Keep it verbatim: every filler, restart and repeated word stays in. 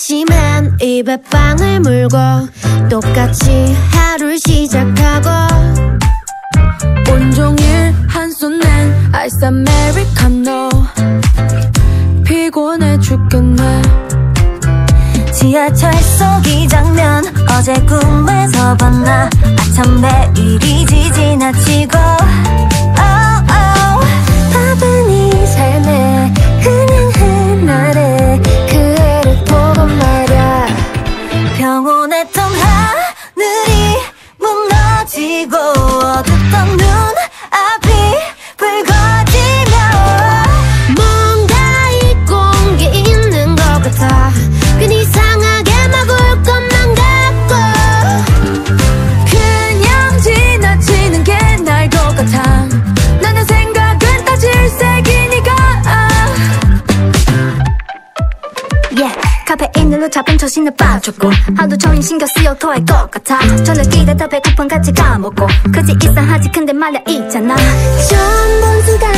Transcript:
아침엔 입에 빵을 물고 똑같이 하루를 시작하고 온종일 한손엔 아이스 아메리카노 피곤해 죽겠네. 지하철 속 이 장면 어제 꿈에서 봤나. 아참 매일이지 지나치고 oh, oh. 바쁜 이 삶에 그냥 흔하래 그 애를 보고 말야. 평온했던 하늘이 무너지고 어둡던 눈앞이 붉어지며 뭔가 잊고 온 게 있는 것 같아. 괜히 이상하게 막 울 것만 같고 그냥 지나치는 게 나을 것 같아. 나는 생각은 다 질색이니까. yeah. 카페인으로 잡은 초신을 빠졌고 하루 종일 신경 쓰여 토할 것 같아. 저녁이라 더 배고픈 같이 까먹고 그지 이상하지 근데 말야 있잖아. 전번수가